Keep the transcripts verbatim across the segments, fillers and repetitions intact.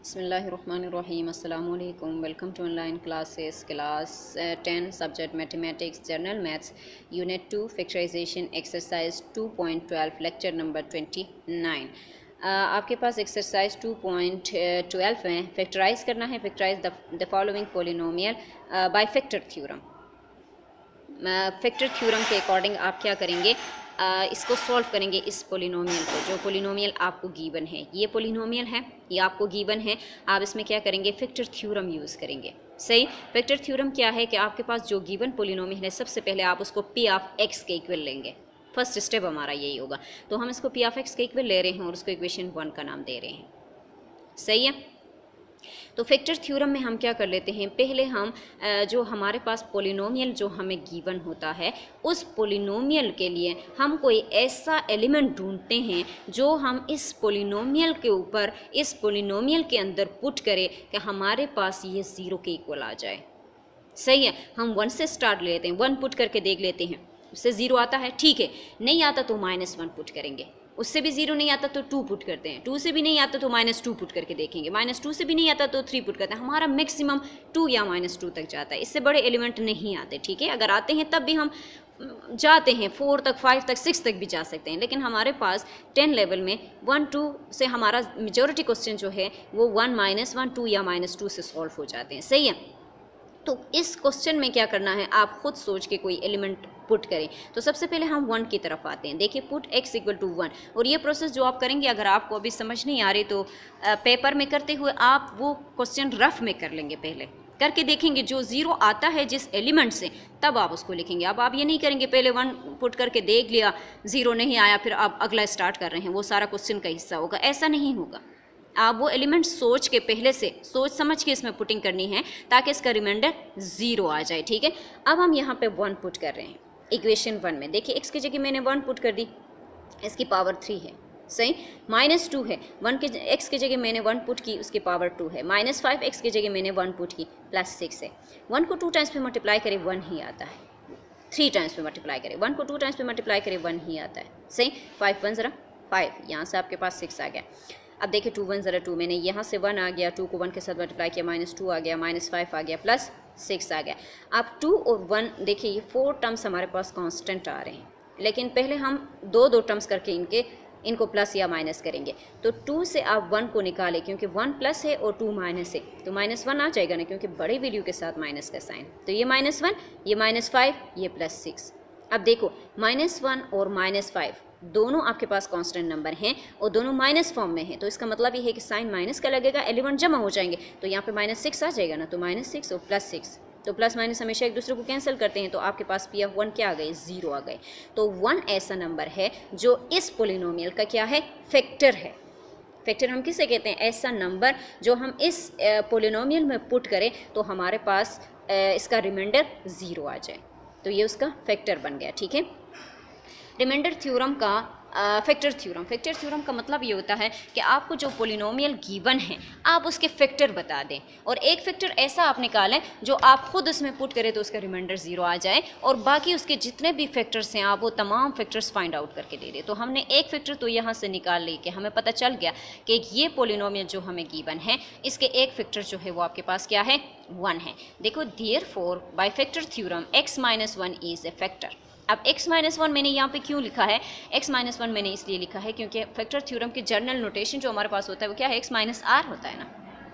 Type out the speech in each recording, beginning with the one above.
बिस्मिल्लाहिर्रहमानिर्रहीम अस्सलाम वालेकुम। Welcome to online classes class ten subject mathematics general maths unit two factorisation exercise two point twelve lecture number twenty nine. आपके पास exercise two point twelve में factorise करना है। Factorise the following polynomial by factor theorem. Factor theorem के according आप क्या करेंगे, आ, इसको सॉल्व करेंगे इस पोलिनोमियल को, जो पोलिनोमियल आपको गिवन है। ये पोलिनोमियल है, ये आपको गिवन है। आप इसमें क्या करेंगे, फैक्टर थ्योरम यूज़ करेंगे। सही। फैक्टर थ्योरम क्या है कि आपके पास जो गिवन पोलिनोमियल है, सबसे पहले आप उसको पी ऑफ एक्स के इक्वल लेंगे। फर्स्ट स्टेप हमारा यही होगा। तो हम इसको पी ऑफ एक्स के इक्वल ले रहे हैं और उसको इक्वेशन वन का नाम दे रहे हैं। सही है। तो फैक्टर थ्योरम में हम क्या कर लेते हैं, पहले हम जो हमारे पास पोलिनोमियल जो हमें गिवन होता है, उस पोलिनोमियल के लिए हम कोई ऐसा एलिमेंट ढूंढते हैं जो हम इस पोलिनोमियल के ऊपर, इस पोलिनोमियल के अंदर पुट करें कि हमारे पास ये ज़ीरो के इक्वल आ जाए। सही है। हम वन से स्टार्ट ले लेते हैं, वन पुट करके देख लेते हैं, उससे ज़ीरो आता है, ठीक है। नहीं आता तो माइनस वन पुट करेंगे, उससे भी जीरो नहीं आता तो टू पुट करते हैं, टू से भी नहीं आता तो माइनस टू पुट करके देखेंगे, माइनस टू से भी नहीं आता तो थ्री पुट करते हैं। हमारा मैक्सिमम टू या माइनस टू तक जाता है, इससे बड़े एलिमेंट नहीं आते। ठीक है। अगर आते हैं तब भी हम जाते हैं फोर तक, फाइव तक, सिक्स तक भी जा सकते हैं। लेकिन हमारे पास टेन लेवल में वन टू से हमारा मेजोरिटी क्वेश्चन जो है वो वन माइनस वन टू या माइनस टू से सॉल्व हो जाते हैं। सही है। तो इस क्वेश्चन में क्या करना है, आप खुद सोच के कोई एलिमेंट पुट करें। तो सबसे पहले हम वन की तरफ आते हैं। देखिए, put x equal to one. और ये प्रोसेस जो आप करेंगे, अगर आपको अभी समझ नहीं आ रही तो आ, पेपर में करते हुए आप वो क्वेश्चन रफ में कर लेंगे, पहले करके देखेंगे। जो ज़ीरो आता है जिस एलिमेंट से, तब आप उसको लिखेंगे। अब आप ये नहीं करेंगे पहले वन पुट करके देख लिया, ज़ीरो नहीं आया, फिर आप अगला स्टार्ट कर रहे हैं, वो सारा क्वेश्चन का हिस्सा होगा। ऐसा नहीं होगा। आप वो एलिमेंट सोच के, पहले से सोच समझ के इसमें पुटिंग करनी है, ताकि इसका रिमाइंडर ज़ीरो आ जाए। ठीक है। अब हम यहाँ पे वन पुट कर रहे हैं इक्वेशन वन में। देखिए, एक्स की जगह मैंने वन पुट कर दी, इसकी पावर थ्री है। सही। माइनस टू है, वन के एक्स की जगह मैंने वन पुट की, उसकी पावर टू है। माइनस फाइव एक्स की जगह मैंने वन पुट की, प्लस सिक्स है। वन को टू टाइम्स पे मल्टीप्लाई करें वन ही आता है, थ्री टाइम्स पे मल्टीप्लाई करें, वन को टू टाइम्स पे मल्टीप्लाई करें वन ही आता है। सही। फाइव वन ज़रा फाइव, यहाँ से आपके पास सिक्स आ गया। अब देखिए, टू वन ज़रा टू, मैंने यहाँ से वन आ गया, टू को वन के साथ मल्टीप्लाई किया, माइनस टू आ गया, माइनस फाइव आ गया, प्लस सिक्स आ गया। अब टू और वन, देखिए ये फोर टर्म्स हमारे पास कांस्टेंट आ रहे हैं। लेकिन पहले हम दो दो टर्म्स करके इनके इनको प्लस या माइनस करेंगे। तो टू से आप वन को निकालें, क्योंकि वन प्लस है और टू माइनस है, तो माइनस वन आ जाएगा ना, क्योंकि बड़ी वैल्यू के साथ माइनस का साइन। तो ये माइनस वन, ये माइनस फाइव, ये प्लस सिक्स। अब देखो, माइनस वन और माइनस फाइव दोनों आपके पास कांस्टेंट नंबर हैं और दोनों माइनस फॉर्म में है। तो इसका मतलब ये है कि साइन माइनस का लगेगा, एलिमेंट जमा हो जाएंगे, तो यहाँ पे माइनस सिक्स आ जाएगा ना। तो माइनस सिक्स और प्लस सिक्स, तो प्लस माइनस हमेशा एक दूसरे को कैंसिल करते हैं, तो आपके पास पी ऑफ वन क्या आ गए, ज़ीरो आ गए। तो वन ऐसा नंबर है जो इस पोलिनोमियल का क्या है, फैक्टर है। फैक्टर हम किसे कहते हैं, ऐसा नंबर जो हम इस पोलिनोमियल में पुट करें तो हमारे पास इसका रिमाइंडर ज़ीरो आ जाए, तो ये उसका फैक्टर बन गया। ठीक है। रिमाइंडर थ्योरम का फैक्टर थ्योरम फैक्टर थ्योरम का मतलब ये होता है कि आपको जो पोलिनोमियल गिवन है, आप उसके फैक्टर बता दें, और एक फैक्टर ऐसा आप निकालें जो आप खुद उसमें पुट करें तो उसका रिमाइंडर ज़ीरो आ जाए, और बाकी उसके जितने भी फैक्टर्स हैं आप वो तमाम फैक्टर्स फाइंड आउट करके दे दें। तो हमने एक फैक्टर तो यहाँ से निकाल ली कि हमें पता चल गया कि ये पोलिनोमियल जो हमें गिवन है, इसके एक फैक्टर जो है वो आपके पास क्या है, वन है। देखो, therefore by factor theorem x minus one is a factor. अब x माइनस वन मैंने यहाँ पे क्यों लिखा है, x माइनस वन मैंने इसलिए लिखा है क्योंकि फैक्टर थ्योरम की जर्नल नोटेशन जो हमारे पास होता है वो क्या है, x माइनस आर होता है ना,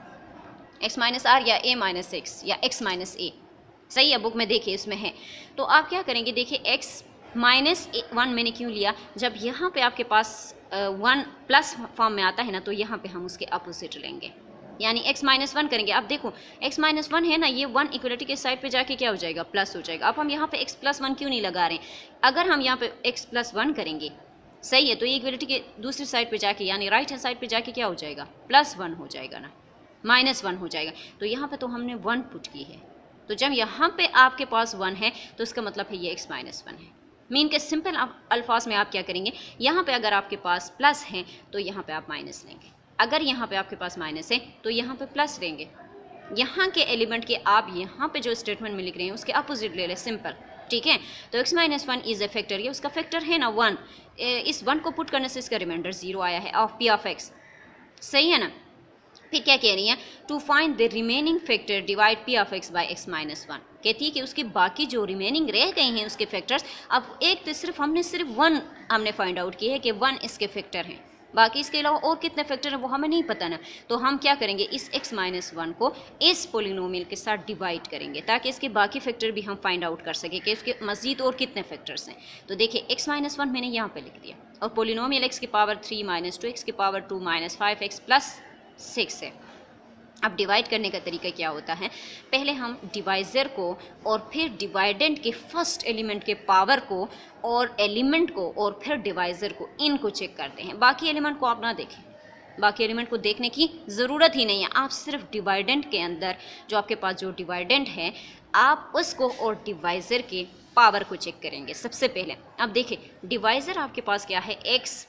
x माइनस आर या a माइनस एक्स या x माइनस ए। सही है। बुक में देखिए इसमें है। तो आप क्या करेंगे, देखिए x माइनस वन मैंने क्यों लिया, जब यहाँ पे आपके पास वन प्लस फॉर्म में आता है ना, तो यहाँ पे हम उसके अपोजिट लेंगे, यानी x माइनस वन करेंगे। अब देखो, x माइनस वन है ना, ये वन इक्वलिटी के साइड पे जाके क्या हो जाएगा, प्लस हो जाएगा। अब हम यहाँ पे x प्लस वन क्यों नहीं लगा रहे हैं, अगर हम यहाँ पे x प्लस वन करेंगे, सही है, तो ये इक्वलिटी के दूसरी साइड पे जाके, यानी राइट हैंड साइड पे जाके क्या हो जाएगा, प्लस वन हो जाएगा ना, माइनस वन हो जाएगा। तो यहाँ पे तो हमने वन पुट की है, तो जब यहाँ पे आपके पास वन है तो इसका मतलब है ये x माइनस वन है। मीन के सिंपल अल्फाज में आप क्या करेंगे, यहाँ पे अगर आपके पास प्लस है तो यहाँ पे आप माइनस लेंगे, अगर यहाँ पे आपके पास माइनस है तो यहाँ पे प्लस लेंगे। यहाँ के एलिमेंट के आप यहाँ पे जो स्टेटमेंट में लिख रहे हैं उसके अपोजिट ले लें, सिंपल। ठीक है। तो x minus one is a factor, ये उसका फैक्टर है ना वन, इस वन को पुट करने से इसका रिमाइंडर ज़ीरो आया है ऑफ पी ऑफ एक्स। सही है ना। फिर क्या कह रही है, to find the remaining factor divide p of x by x minus one. कहती है कि उसके बाकी जो रिमेनिंग रह गए हैं उसके फैक्टर्स, अब एक तो सिर्फ हमने सिर्फ वन हमने फाइंड आउट किया है कि वन इसके फैक्टर हैं, बाकी इसके अलावा और कितने फैक्टर हैं वो हमें नहीं पता ना। तो हम क्या करेंगे, इस x माइनस वन को इस पोलिनोमियल के साथ डिवाइड करेंगे ताकि इसके बाकी फैक्टर भी हम फाइंड आउट कर सकें कि उसके मज़ीद और कितने फैक्टर्स हैं। तो देखिए x माइनस वन मैंने यहाँ पे लिख दिया और पोलिनोमियल x की power three minus two x की power two minus five x plus six है। अब डिवाइड करने का तरीका क्या होता है, पहले हम डिवाइज़र को और फिर डिवाइडेंट के फर्स्ट एलिमेंट के पावर को और एलिमेंट को और फिर डिवाइज़र को, इनको चेक करते हैं। बाकी एलिमेंट को आप ना देखें, बाकी एलिमेंट को देखने की ज़रूरत ही नहीं है। आप सिर्फ डिवाइडेंट के अंदर जो आपके पास जो डिवाइडेंट है आप उसको और डिवाइज़र के पावर को चेक करेंगे सबसे पहले। अब देखिए डिवाइज़र आपके पास क्या है, एक्स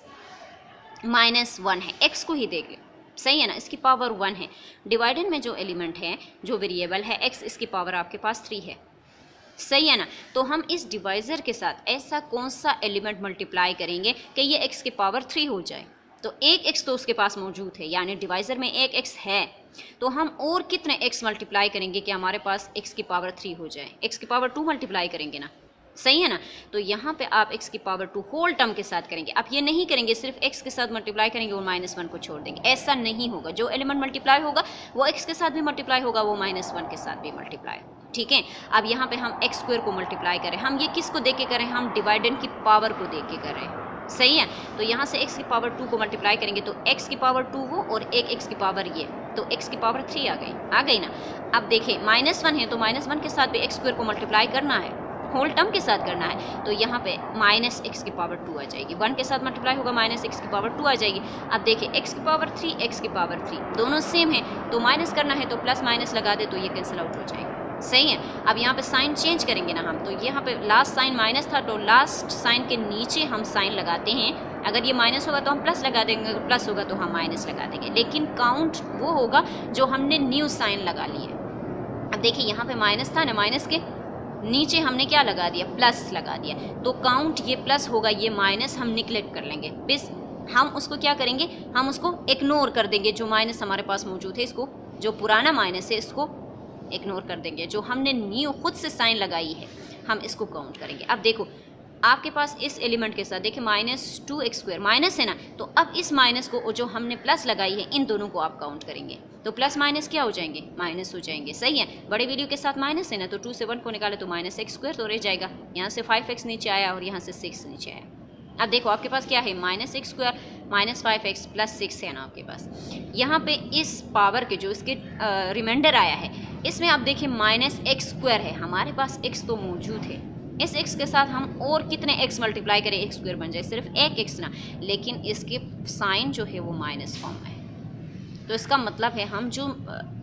माइनस वन है, एक्स को ही देख लें, सही है ना, इसकी पावर वन है। डिवाइडेंट में जो एलिमेंट है, जो वेरिएबल है एक्स, इसकी पावर आपके पास थ्री है, सही है ना। तो हम इस डिवाइज़र के साथ ऐसा कौन सा एलिमेंट मल्टीप्लाई करेंगे कि ये एक्स की पावर थ्री हो जाए। तो एक एक्स तो उसके पास मौजूद है, यानी डिवाइज़र में एक एक्स है, तो हम और कितने एक्स मल्टीप्लाई करेंगे कि हमारे पास एक्स की पावर थ्री हो जाए। एक्स की पावर टू मल्टीप्लाई करेंगे ना, सही है ना। तो यहाँ पे आप x की पावर टू होल टर्म के साथ करेंगे। आप ये नहीं करेंगे सिर्फ x के साथ मल्टीप्लाई करेंगे और माइनस वन को छोड़ देंगे, ऐसा नहीं होगा। जो एलिमेंट मल्टीप्लाई होगा वो x के साथ भी मल्टीप्लाई होगा, वो माइनस वन के साथ भी मल्टीप्लाई, ठीक है। अब यहाँ पे हम एक्स स्क्वायर को मल्टीप्लाई करें, हम ये किसको देख के करें, हम डिवाइडेंट की पावर को देख के करें, सही है। तो यहाँ से x की पावर टू को मल्टीप्लाई करेंगे तो x की पावर टू वो और एक x की पावर ये, तो x की पावर थ्री आ गई, आ गई ना। अब देखिए माइनस वन है तो माइनस वन के साथ भी एक्स स्क्वायर को मल्टीप्लाई करना है, होल टर्म के साथ करना है। तो यहाँ पे माइनस एक्स की पावर टू आ जाएगी, वन के साथ मल्टीप्लाई होगा माइनस एक्स की पावर टू आ जाएगी। अब देखिए एक्स की पावर थ्री, एक्स की पावर थ्री दोनों सेम है, तो माइनस करना है तो प्लस माइनस लगा दे तो ये कैंसिल आउट हो जाएगा, सही है। अब यहाँ पे साइन चेंज करेंगे ना हम, तो यहाँ पे लास्ट साइन माइनस था तो लास्ट साइन के नीचे हम साइन लगाते हैं। अगर ये माइनस होगा तो हम प्लस लगा देंगे, अगर प्लस होगा तो हम माइनस लगा देंगे, लेकिन काउंट वो होगा जो हमने न्यू साइन लगा लिए। अब देखिए यहाँ पे माइनस था ना, माइनस के नीचे हमने क्या लगा दिया, प्लस लगा दिया, तो काउंट ये प्लस होगा, ये माइनस हम निगलेक्ट कर लेंगे, बस हम उसको क्या करेंगे, हम उसको इग्नोर कर देंगे। जो माइनस हमारे पास मौजूद है इसको, जो पुराना माइनस है इसको इग्नोर कर देंगे, जो हमने न्यू खुद से साइन लगाई है हम इसको काउंट करेंगे। अब देखो आपके पास इस एलिमेंट के साथ देखिए minus two x square minus है ना, तो अब इस माइनस को जो हमने प्लस लगाई है इन दोनों को आप काउंट करेंगे, तो प्लस माइनस क्या हो जाएंगे, माइनस हो जाएंगे, सही है। बड़े वैल्यू के साथ माइनस है ना, तो टू से वन को निकाले तो माइनस एक्स स्क्वायर तो रह जाएगा, यहाँ से फाइव एक्स नीचे आया और यहाँ से सिक्स नीचे आया। अब देखो आपके पास क्या है, minus x square minus five x plus six है ना आपके पास। यहाँ पे इस पावर के जो इसके रिमाइंडर आया है इसमें आप देखिए माइनस एक्स स्क्वायर है, हमारे पास एक्स तो मौजूद है, इस x के साथ हम और कितने x मल्टीप्लाई करें, एक्स स्क्वायर बन जाए, सिर्फ एक x ना, लेकिन इसके साइन जो है वो माइनस फॉर्म में है, तो इसका मतलब है हम जो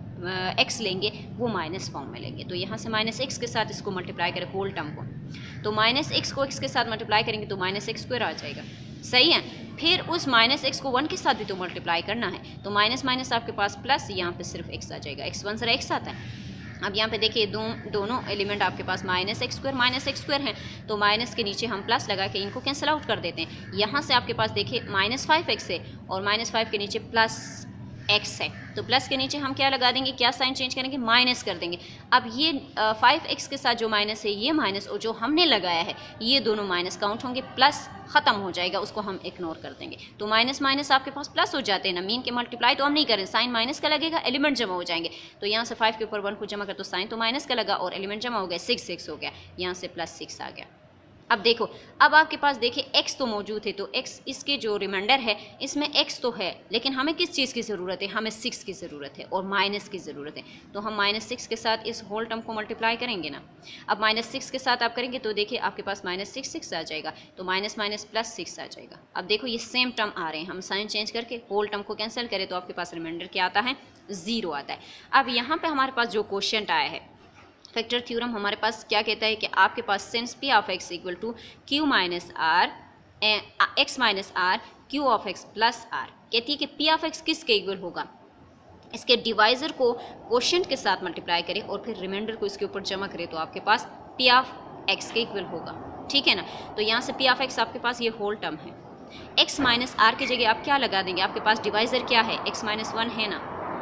x लेंगे वो माइनस फॉर्म में लेंगे। तो यहाँ से माइनस एक्स के साथ इसको मल्टीप्लाई करें होल टर्म को, तो माइनस एक्स को x के साथ मल्टीप्लाई करेंगे तो माइनस एक्स स्क्वायर आ जाएगा, सही है। फिर उस माइनस एक्स को वन के साथ भी तो मल्टीप्लाई करना है, तो माइनस माइनस आपके पास प्लस, यहाँ पे सिर्फ x आ जाएगा, एक्स वन से एक्स आता है। अब यहाँ पे देखिए दो दोनों एलिमेंट आपके पास minus x square minus x square हैं, तो माइनस के नीचे हम प्लस लगा के इनको कैंसिल आउट कर देते हैं। यहाँ से आपके पास देखिए माइनस फाइव एक्स है और माइनस फाइव के नीचे प्लस एक्स है, तो प्लस के नीचे हम क्या लगा देंगे, क्या साइन चेंज करेंगे, माइनस कर देंगे। अब ये फाइव एक्स के साथ जो माइनस है ये माइनस और जो हमने लगाया है ये दोनों माइनस काउंट होंगे, प्लस ख़त्म हो जाएगा, उसको हम इग्नोर कर देंगे। तो माइनस माइनस आपके पास प्लस हो जाते हैं ना, मीन के मल्टीप्लाई तो हम नहीं करें, साइन माइनस का लगेगा, एलिमेंट जमा हो जाएंगे। तो यहाँ से फाइव के ऊपर वन को जमा कर तो साइन तो माइनस का लगा और एलिमेंट जमा हो गया, सिक्स सिक्स हो गया, यहाँ से प्लस सिक्स आ गया। अब देखो अब आपके पास देखिए x तो मौजूद है, तो x इसके जो रिमाइंडर है इसमें x तो है, लेकिन हमें किस चीज़ की ज़रूरत है, हमें सिक्स की ज़रूरत है और माइनस की ज़रूरत है। तो हम माइनस सिक्स के साथ इस होल टर्म को मल्टीप्लाई करेंगे ना। अब माइनस सिक्स के साथ आप करेंगे तो देखिए आपके पास माइनस सिक्स सिक्स आ जाएगा, तो माइनस माइनस प्लस सिक्स आ जाएगा। अब देखो ये सेम टर्म आ रहे हैं, हम साइन चेंज करके होल टर्म को कैंसिल करें तो आपके पास रिमाइंडर क्या आता है, ज़ीरो आता है। अब यहाँ पर हमारे पास जो क्वेश्चन आया है फैक्टर थ्योरम हमारे पास क्या कहता है कि आपके पास since p of x equal to q minus r x minus r q of x plus r, कहती है कि पी ऑफ एक्स किसके इक्वल होगा, इसके डिवाइज़र को क्वोशिएंट के साथ मल्टीप्लाई करें और फिर रिमाइंडर को इसके ऊपर जमा करें तो आपके पास पी ऑफ एक्स के इक्वल होगा, ठीक है ना। तो यहाँ से पी ऑफ एक्स आपके पास ये होल टर्म है, एक्स माइनस आर की जगह आप क्या लगा देंगे, आपके पास डिवाइज़र क्या है, एक्स माइनस वन है ना,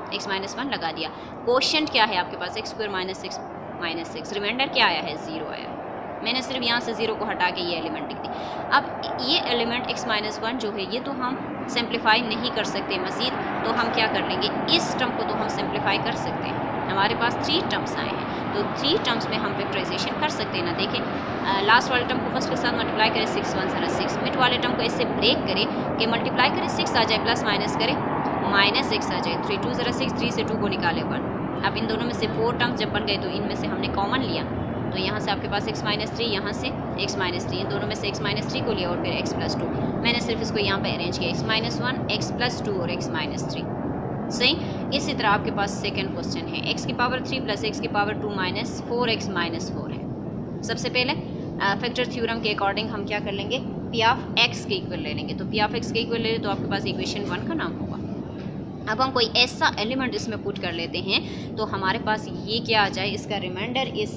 एक्स माइनस वन लगा दिया। कोशेंट क्या है आपके पास, x square minus six minus six, remainder क्या आया है, ज़ीरो आया है। मैंने सिर्फ यहाँ से ज़ीरो को हटा के ये एलिमेंट लिख दी। अब ये एलिमेंट एक्स माइनस वन जो है ये तो हम सिंप्लीफाई नहीं कर सकते मज़ीद, तो हम क्या कर लेंगे, इस टर्म को तो हम सिंप्लीफाई कर सकते हैं। हमारे पास थ्री टर्म्स आए हैं, तो थ्री टर्म्स में हम फैक्टराइजेशन कर सकते हैं ना। देखें, लास्ट वाले टर्म को फर्स्ट के साथ मल्टीप्लाई करें, सिक्स वन ज़रा सिक्स, मिड वाले टर्म को इससे ब्रेक करें कि मल्टीप्लाई करें सिक्स आ जाए, प्लस माइनस करें माइनस सिक्स आ जाए, थ्री टू ज़रा सिक्स, थ्री से टू को निकाले वन। अब इन दोनों में से फोर टर्म्स जब बन गए तो इनमें से हमने कॉमन लिया, तो यहाँ से आपके पास एक्स माइनस थ्री, यहाँ से एक्स माइनस थ्री, इन दोनों में से एक्स माइनस थ्री को लिया और फिर एक्स प्लस टू। मैंने सिर्फ इसको यहाँ पे अरेंज किया, x minus one, x plus two और एक्स माइनस थ्री। सही। इसी तरह आपके पास सेकंड क्वेश्चन है, एक्स की पावर थ्री प्लस एक्स की power two minus four x minus four है। सबसे पहले फैक्टर थ्योरम के अकॉर्डिंग हम क्या कर लेंगे, पी ऑफ एक्स के इक्वल ले लेंगे। तो पी ऑफ एक्स के इक्वल ले लें तो आपके पास इक्वेशन वन का नाम होगा। अब हम कोई ऐसा एलिमेंट इसमें पुट कर लेते हैं तो हमारे पास ये क्या आ जाए, इसका रिमाइंडर इस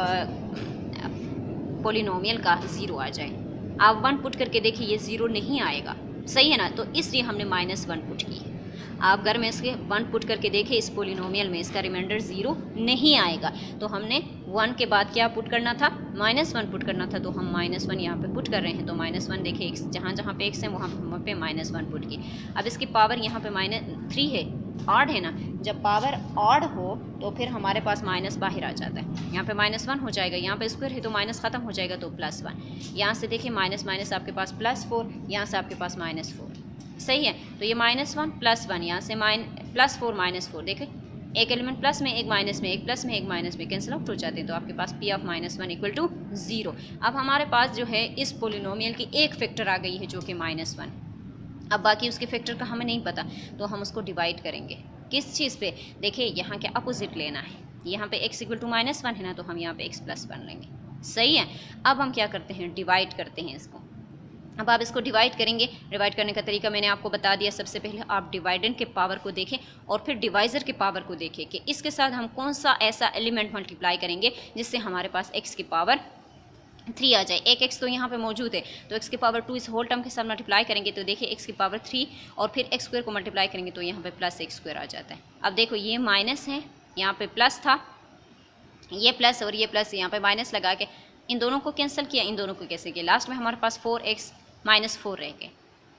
पोलिनोमियल का ज़ीरो आ जाए। आप वन पुट करके देखिए ये ज़ीरो नहीं आएगा, सही है ना, तो इसलिए हमने माइनस वन पुट की है। आप घर में इसके वन पुट करके देखें, इस पोलिनोमियल में इसका रिमाइंडर ज़ीरो नहीं आएगा, तो हमने वन के बाद क्या पुट करना था, माइनस वन पुट करना था, तो हम माइनस वन यहाँ पे पुट कर रहे हैं। तो माइनस वन देखिए, एक्स जहाँ जहाँ पे एक्स है वहाँ वहाँ पे माइनस वन पुट की। अब इसकी पावर यहाँ पे माइनस थ्री है, ऑड है ना, जब पावर ऑड हो तो फिर हमारे पास माइनस बाहर आ जाता है। यहाँ पे माइनस वन हो जाएगा, यहाँ पे स्क्वायर है तो माइनस ख़त्म हो जाएगा, तो प्लस वन। यहाँ से देखिए माइनस माइनस आपके पास प्लस फोर, यहाँ से आपके पास माइनस फोर, सही है। तो ये माइनस वन प्लस वन, यहाँ से minus plus four minus four, देखें एक एलिमेंट प्लस में, एक माइनस में, एक प्लस में, एक माइनस में कैंसिल आउट हो जाते हैं, तो आपके पास p of minus one equal to zero. अब हमारे पास जो है इस पोलिनोमियल की एक फैक्टर आ गई है जो कि माइनस वन। अब बाकी उसके फैक्टर का हमें नहीं पता, तो हम उसको डिवाइड करेंगे किस चीज़ पे, देखिए यहाँ के अपोजिट लेना है। यहाँ पे x equal to minus one है ना, तो हम यहाँ पे x प्लस वन लेंगे, सही है। अब हम क्या करते हैं, डिवाइड करते हैं इसको। अब आप इसको डिवाइड करेंगे, डिवाइड करने का तरीका मैंने आपको बता दिया। सबसे पहले आप डिवाइडेंड के पावर को देखें और फिर डिवाइज़र के पावर को देखें कि इसके साथ हम कौन सा ऐसा एलिमेंट मल्टीप्लाई करेंगे जिससे हमारे पास x की पावर थ्री आ जाए। एक x तो यहाँ पे मौजूद है, तो x की पावर टू इस होल टर्म के साथ मल्टीप्लाई करेंगे तो देखिए x की पावर थ्री और फिर x स्क्वायर को मल्टीप्लाई करेंगे तो यहाँ पे प्लस एक्स स्क्वायर आ जाता है। अब देखो ये माइनस है, यहाँ पे प्लस था, ये प्लस और ये प्लस, यहाँ पे माइनस लगा के इन दोनों को कैंसिल किया, इन दोनों को कैसे किया, लास्ट में हमारे पास फोर एक्स माइनस फोर रह गए,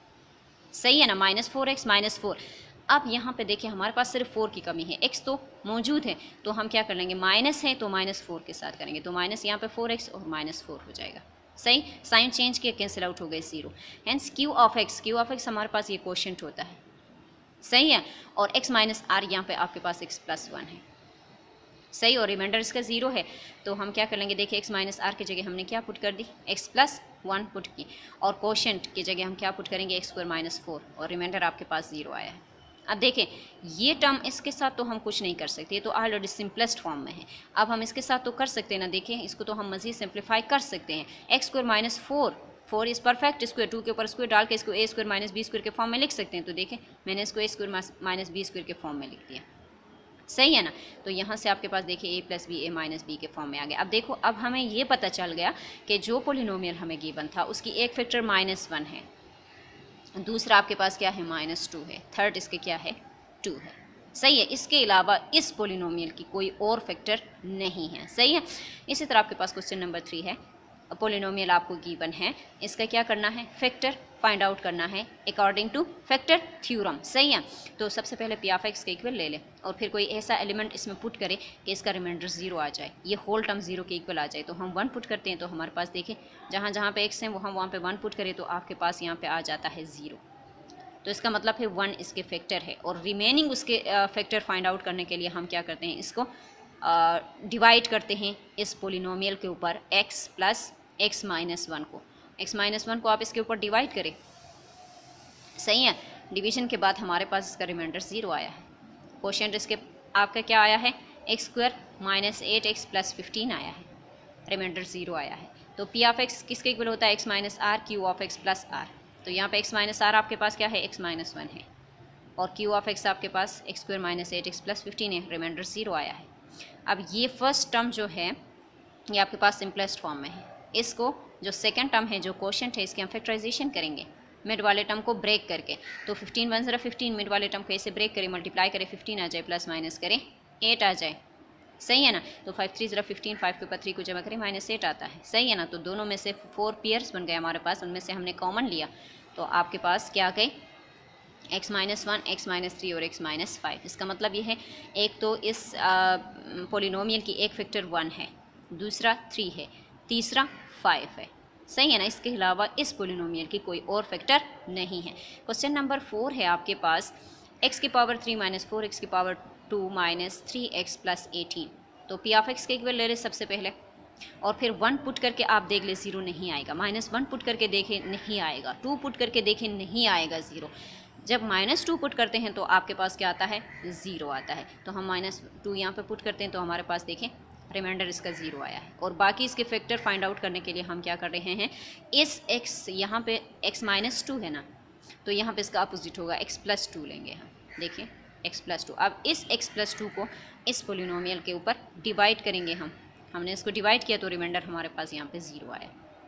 सही है ना, minus four x minus four. अब यहाँ पे देखिए हमारे पास सिर्फ फोर की कमी है, x तो मौजूद है, तो हम क्या कर लेंगे, माइनस है तो माइनस फोर के साथ करेंगे, तो माइनस यहाँ पे फोर एक्स और माइनस फोर हो जाएगा, सही। साइन चेंज किया, कैंसिल आउट हो गए zero. Hence q of x, q of x हमारे पास ये क्वोशंट होता है, सही है। और x माइनस आर यहाँ पे आपके पास x प्लस वन है, सही, और रिमाइंडर इसका ज़ीरो है, तो हम क्या कर लेंगे, देखिए x माइनस आर की जगह हमने क्या पुट कर दी, x प्लस वन पुट की, और क्वोशंट की जगह हम क्या पुट करेंगे, एक्स स्क्वायर माइनस फोर, और रिमाइंडर आपके पास ज़ीरो आया है। अब देखें ये टर्म इसके साथ तो हम कुछ नहीं कर सकते, ये तो ऑलरेडी सिंपलेस्ट फॉर्म में है। अब हम इसके साथ तो कर सकते हैं ना, देखें इसको तो हम मज़ीद सिंप्लीफाई कर सकते हैं। X square minus four, four is perfect square, two के ऊपर स्क्वायर डाल के इसको a square minus b square के फॉर्म में लिख सकते हैं, तो देखें मैंने इसको a square minus b square के फॉर्म में लिख दिया, सही है ना। तो यहाँ से आपके पास देखिए a plus b a minus b के फॉर्म में आ गया। अब देखो अब हमें ये पता चल गया कि जो पोलिनोमियल हमें गिवन था उसकी एक फैक्टर माइनस वन है, दूसरा आपके पास क्या है, माइनस टू है, थर्ड इसके क्या है, टू है, सही है। इसके अलावा इस पोलिनोमियल की कोई और फैक्टर नहीं है, सही है। इसी तरह आपके पास क्वेश्चन नंबर थ्री है, पोलिनोमियल आपको गिवन है, इसका क्या करना है, फैक्टर फाइंड आउट करना है अकॉर्डिंग टू फैक्टर थ्योरम, सही है। तो सबसे पहले पी ऑफ एक्स के इक्वल ले लें और फिर कोई ऐसा एलिमेंट इसमें पुट करें कि इसका रिमाइंडर ज़ीरो आ जाए, ये होल टर्म ज़ीरो के इक्वल आ जाए। तो हम वन पुट करते हैं, तो हमारे पास देखें जहाँ जहाँ पे एक्स हैं वो हम वहाँ पे वन पुट करें तो आपके पास यहाँ पे आ जाता है ज़ीरो, तो इसका मतलब है वन इसके फैक्टर है। और रिमेनिंग उसके फैक्टर फाइंड आउट करने के लिए हम क्या करते हैं, इसको डिवाइड करते हैं इस पोलिनोमियल के ऊपर x plus x minus one को, x माइनस वन को आप इसके ऊपर डिवाइड करें, सही है। डिवीजन के बाद हमारे पास इसका रिमाइंडर ज़ीरो आया है, क्वोशंट इसके आपका क्या आया है, x square minus eight x plus fifteen आया है, रिमाइंडर ज़ीरो आया है। तो पी ऑफ एक्स किसके इक्वल होता है, x minus r q of x plus r. तो यहाँ पे x माइनस आर आपके पास क्या है, x माइनस वन है, और क्यू ऑफ एक्स आपके पास x square minus eight x plus fifteen है, रिमाइंडर ज़ीरो आया है। अब ये फर्स्ट टर्म जो है ये आपके पास सिंपलेस्ट फॉर्म में है, इसको जो सेकंड टर्म है जो क्वोशंट है इसके हम फैक्टराइजेशन करेंगे, मिड वाले टर्म को ब्रेक करके। तो फिफ्टीन वन ज़रा फिफ्टीन, मिड वाले टर्म को ऐसे ब्रेक करें, मल्टीप्लाई करें, फिफ्टीन आ जाए, प्लस माइनस करें एट आ जाए, सही है ना। तो फाइव थ्री ज़रा फिफ्टीन, फाइव के ऊपर थ्री को जमा करें, माइनस एट आता है, सही है ना। तो दोनों में से फोर पेयर्स बन गए हमारे पास, उनमें से हमने कॉमन लिया, तो आपके पास क्या गए, x minus one, x minus three और एक्स माइनस फाइव। इसका मतलब ये है एक तो इस पोलिनोमियल की एक फैक्टर वन है, दूसरा थ्री है, तीसरा फाइव है, सही है ना। इसके अलावा इस पोलिनोमियल की कोई और फैक्टर नहीं है। क्वेश्चन नंबर फोर है आपके पास, एक्स की power three minus four x की power two minus three x plus eighteen. तो पी ऑफ एक्स के इक्वल ले ले सबसे पहले, और फिर वन पुट करके आप देख ले, ज़ीरो नहीं आएगा। माइनस वन पुट करके देखें, नहीं आएगा। टू पुट करके देखें, नहीं आएगा ज़ीरो। जब माइनस टू पुट करते हैं तो आपके पास क्या आता है, ज़ीरो आता है। तो हम माइनस टू यहाँ पे पुट करते हैं तो हमारे पास देखें रिमाइंडर इसका ज़ीरो आया है। और बाकी इसके फैक्टर फाइंड आउट करने के लिए हम क्या कर रहे हैं, इस x यहाँ पे x माइनस टू है ना, तो यहाँ पे इसका अपोजिट होगा x प्लस टू लेंगे हम। देखिए x प्लस टू, अब इस x प्लस टू को इस पोलिनोमियल के ऊपर डिवाइड करेंगे हम। हमने इसको डिवाइड किया तो रिमाइंडर हमारे पास यहाँ पे ज़ीरो आया,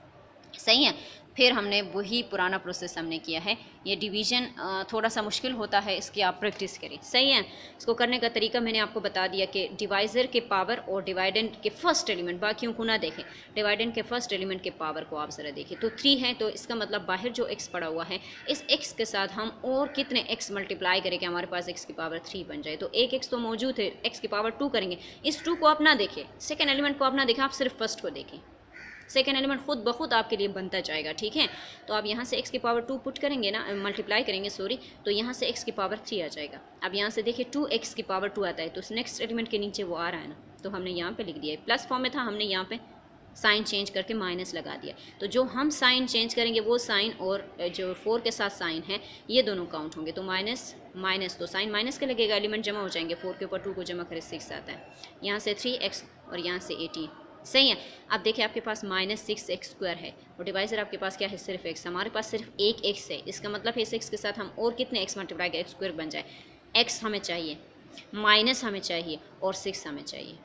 सही है। फिर हमने वही पुराना प्रोसेस हमने किया है। ये डिवीज़न थोड़ा सा मुश्किल होता है, इसकी आप प्रैक्टिस करें, सही है। इसको करने का तरीका मैंने आपको बता दिया कि डिवाइज़र के पावर और डिवाइडेंट के फर्स्ट एलिमेंट, बाकियों को ना देखें, डिवाइडेंट के फर्स्ट एलिमेंट के पावर को आप ज़रा देखें। तो थ्री है, तो इसका मतलब बाहर जो एक्स पड़ा हुआ है, इस एक्स के साथ हम और कितने एक्स मल्टीप्लाई करें कि हमारे पास एक्स की पावर थ्री बन जाए। तो एक एक्स तो मौजूद है, एक्स की पावर टू करेंगे। इस टू को आप ना देखें, सेकेंड एलिमेंट को आप ना देखें, आप सिर्फ फर्स्ट को देखें। सेकेंड एलिमेंट खुद ब खुद आपके लिए बनता जाएगा, ठीक है। तो आप यहाँ से x की पावर टू पुट करेंगे ना, मल्टीप्लाई करेंगे सॉरी, तो यहाँ से x की पावर थ्री आ जाएगा। अब यहाँ से देखिए टू एक्स की पावर टू आता है, तो नेक्स्ट एलिमेंट के नीचे वो आ रहा है ना, तो हमने यहाँ पे लिख दिया है। प्लस फॉर्म में था, हमने यहाँ पे साइन चेंज करके माइनस लगा दिया। तो जो हम साइन चेंज करेंगे वो साइन और जो फोर के साथ साइन है ये दोनों काउंट होंगे। तो माइनस माइनस तो साइन माइनस के लगेगा, एलिमेंट जमा हो जाएंगे। फोर के ऊपर टू को जमा करें सिक्स आता है, यहाँ से थ्री एक्स और यहाँ से एटीन, सही है। अब देखिए आपके पास माइनस सिक्स एक्स स्क्वायर है और डिवाइजर आपके पास क्या है, सिर्फ एक्स। हमारे पास सिर्फ एक एक्स है, इसका मतलब है इस एक्स के साथ हम और कितने एक्स मल्टीप्लाई करें, एक्स स्क्वायर बन जाए। एक्स हमें चाहिए, माइनस हमें चाहिए और सिक्स हमें चाहिए।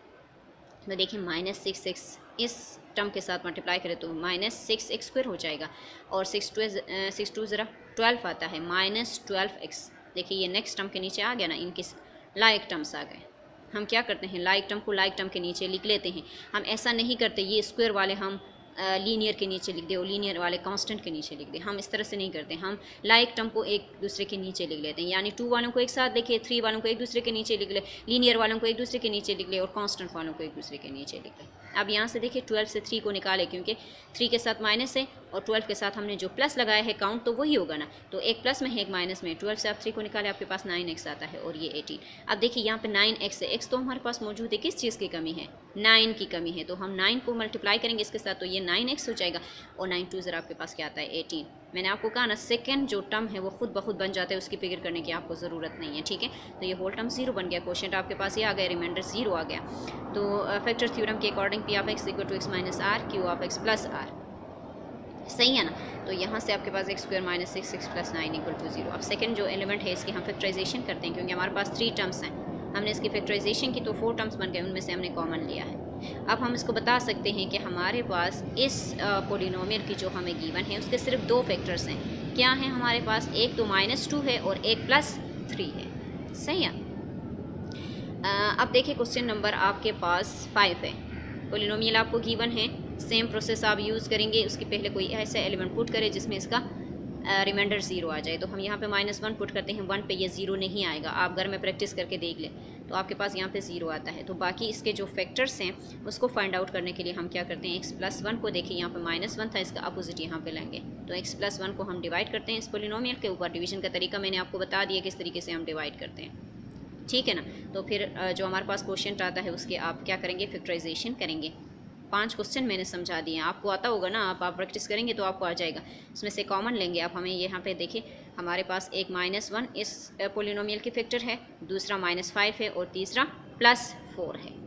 तो देखिए माइनस सिक्स एक्स इस टर्म के साथ मल्टीप्लाई करें तो माइनस सिक्स एक्स स्क्वायर हो जाएगा, और सिक्स टू सिक्स टू ज़रा ट्वेल्व आता है, माइनस ट्वेल्व एक्स। देखिए ये नेक्स्ट टर्म के नीचे आ गया ना, इनके लाइक टर्म्स आ गए। हम क्या करते हैं, लाइक टर्म को लाइक टर्म के नीचे लिख लेते हैं। हम ऐसा नहीं करते ये स्क्वायर वाले हम लीनियर के नीचे लिख दे और लीनियर वाले कांस्टेंट के नीचे लिख दे, हम इस तरह से नहीं करते। हम लाइक टर्म को एक दूसरे के नीचे लिख लेते हैं, यानी टू वालों को एक साथ लिखे, थ्री वालों को एक दूसरे के नीचे लिख ले, लीनियर वालों को एक दूसरे के नीचे लिख ले और कांस्टेंट वालों को एक दूसरे के नीचे लिख ले। अब यहाँ से देखिए ट्वेल्व से थ्री को निकाले, क्योंकि थ्री के साथ माइनस है और ट्वेल्व के साथ हमने जो प्लस लगाया है काउंट तो वही होगा ना, तो एक प्लस में है एक माइनस में। ट्वेल्व से आप थ्री को निकाले, आपके पास नाइन एक्स आता है और ये एटीन। अब देखिए यहाँ पे नाइन एक्स है, एक्स तो हमारे पास मौजूद है, किस चीज़ की कमी है, नाइन की कमी है। तो हम नाइन को मल्टीप्लाई करेंगे इसके साथ, तो ये नाइन एक्स हो जाएगा और नाइन टू ज़रा आपके पास क्या आता है, एटीन। मैंने आपको कहा ना सेकंड जो टर्म है वो खुद ब खुद बन जाता है, उसकी फिक्र करने की आपको ज़रूरत नहीं है, ठीक है। तो ये होल टर्म जीरो बन गया, क्वेश्चन आपके पास ये आ गया, रिमाइंडर जीरो आ गया। तो फैक्टर थ्योरम के according p of x equal to x minus r, q of x plus r, सही है ना। तो यहाँ से आपके पास x square minus six x plus nine equal to zero. अब सेकंड जो एलिमेंट है इसकी हम फैक्टराइजेशन करते हैं, क्योंकि हमारे पास थ्री टर्म्स हैं, हमने इसकी फैक्टराइजेशन की तो फोर टर्म्स बन गए, उनमें से हमने कॉमन लिया है। अब हम इसको बता सकते हैं कि हमारे पास इस पोलिनोमियल की जो हमें गिवन है उसके सिर्फ दो फैक्टर्स हैं। क्या हैं हमारे पास, एक तो माइनस टू है और एक प्लस थ्री है, सही है। अब देखिए क्वेश्चन नंबर आपके पास फाइव है, पोलिनोमियल आपको गिवन है, सेम प्रोसेस आप यूज़ करेंगे। उसके पहले कोई ऐसा एलिमेंट पुट करें जिसमें इसका रिमाइंडर ज़ीरो आ जाए। तो हम यहाँ पे माइनस वन पुट करते हैं, वन पे ये ज़ीरो नहीं आएगा, आप घर में प्रैक्टिस करके देख लें तो आपके पास यहाँ पे ज़ीरो आता है। तो बाकी इसके जो फैक्टर्स हैं उसको फाइंड आउट करने के लिए हम क्या करते हैं, एक्स प्लस वन को देखिए, यहाँ पे माइनस वन था, इसका अपोजिट यहाँ पे लेंगे। तो एक्स प्लस वन को हम डिवाइड करते हैं इस पोलिनोमियल के ऊपर। डिवीजन का तरीका मैंने आपको बता दिया किस तरीके से हम डिवाइड करते हैं, ठीक है ना। तो फिर जो हमारे पास क्वेश्चन आता है उसके आप क्या करेंगे, फैक्टराइजेशन करेंगे। पांच क्वेश्चन मैंने समझा दिए हैं, आपको आता होगा ना, आप आप प्रैक्टिस करेंगे तो आपको आ जाएगा। इसमें से कॉमन लेंगे आप, हमें यहाँ पे देखिए हमारे पास एक माइनस वन इस पोलिनोमियल की फैक्टर है, दूसरा माइनस फाइव है और तीसरा प्लस फोर है।